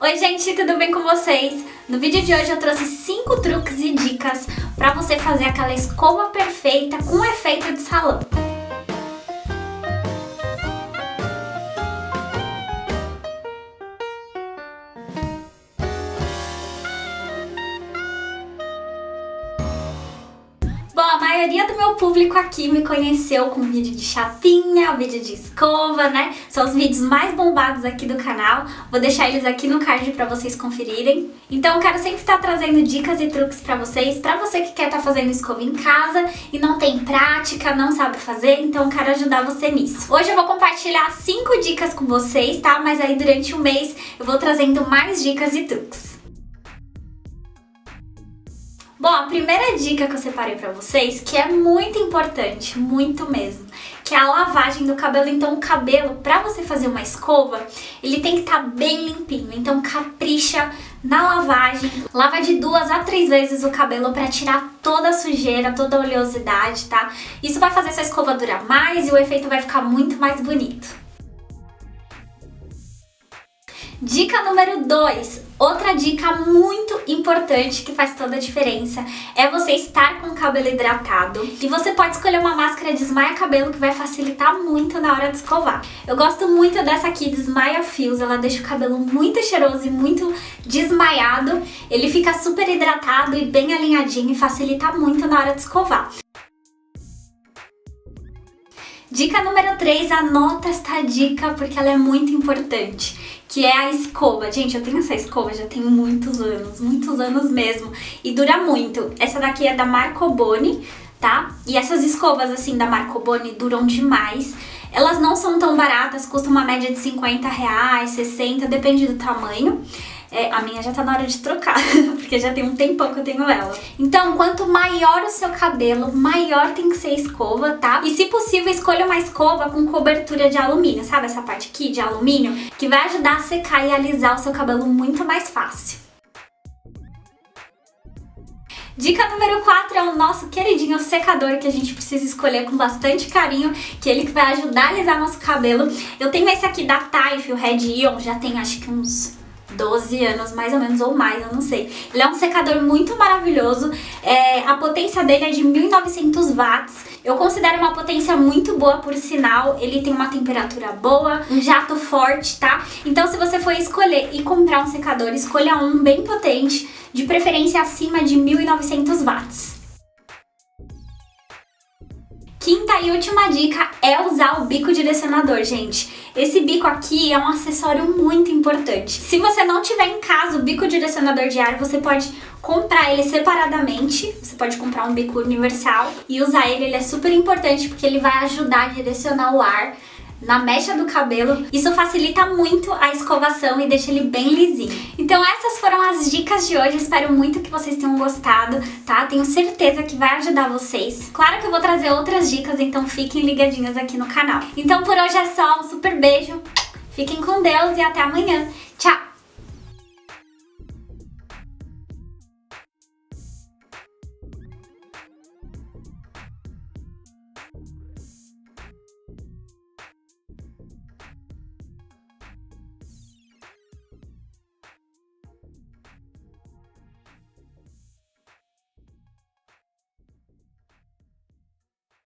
Oi gente, tudo bem com vocês? No vídeo de hoje eu trouxe 5 truques e dicas pra você fazer aquela escova perfeita com efeito de salão. Bom, a maioria do meu público aqui me conheceu com vídeo de chapinha, vídeo de escova, né? São os vídeos mais bombados aqui do canal. Vou deixar eles aqui no card pra vocês conferirem. Então eu quero sempre estar trazendo dicas e truques pra você que quer estar fazendo escova em casa e não tem prática, não sabe fazer, então eu quero ajudar você nisso. Hoje eu vou compartilhar 5 dicas com vocês, tá? Mas aí durante o mês eu vou trazendo mais dicas e truques. Bom, a primeira dica que eu separei pra vocês, que é muito importante, muito mesmo, que é a lavagem do cabelo. Então o cabelo, pra você fazer uma escova, ele tem que estar bem limpinho, então capricha na lavagem. Lava de 2 a 3 vezes o cabelo pra tirar toda a sujeira, toda a oleosidade, tá? Isso vai fazer sua escova durar mais e o efeito vai ficar muito mais bonito. Dica número 2, outra dica muito importante que faz toda a diferença é você estar com o cabelo hidratado. E você pode escolher uma máscara Desmaia Cabelo que vai facilitar muito na hora de escovar. Eu gosto muito dessa aqui, Desmaia Fios, ela deixa o cabelo muito cheiroso e muito desmaiado. Ele fica super hidratado e bem alinhadinho e facilita muito na hora de escovar. Dica número 3, anota esta dica porque ela é muito importante, que é a escova. Gente, eu tenho essa escova já tem muitos anos mesmo, e dura muito. Essa daqui é da Marcoboni, tá? E essas escovas assim da Marcoboni duram demais. Elas não são tão baratas, custam uma média de R$50, 60, depende do tamanho. A minha já tá na hora de trocar, porque já tem um tempão que eu tenho ela. Então, quanto maior o seu cabelo, maior tem que ser a escova, tá? E se possível, escolha uma escova com cobertura de alumínio, sabe essa parte aqui de alumínio? Que vai ajudar a secar e alisar o seu cabelo muito mais fácil. Dica número 4 é o nosso queridinho secador, que a gente precisa escolher com bastante carinho, que ele que vai ajudar a alisar nosso cabelo. Eu tenho esse aqui da Taif, o Red Ion, já tem acho que uns 12 anos, mais ou menos, ou mais, eu não sei. Ele é um secador muito maravilhoso, a potência dele é de 1900 watts. Eu considero uma potência muito boa, por sinal. Ele tem uma temperatura boa, um jato forte, tá? Então se você for escolher e comprar um secador, escolha um bem potente, de preferência acima de 1900 watts. Quinta e última dica é usar o bico direcionador, gente. Esse bico aqui é um acessório muito importante. Se você não tiver em casa o bico direcionador de ar, você pode comprar ele separadamente. Você pode comprar um bico universal e usar ele. Ele é super importante porque ele vai ajudar a direcionar o ar na mecha do cabelo. Isso facilita muito a escovação e deixa ele bem lisinho. Então essas foram as dicas de hoje, espero muito que vocês tenham gostado, tá? Tenho certeza que vai ajudar vocês. Claro que eu vou trazer outras dicas, então fiquem ligadinhas aqui no canal. Então por hoje é só, um super beijo, fiquem com Deus e até amanhã. Tchau!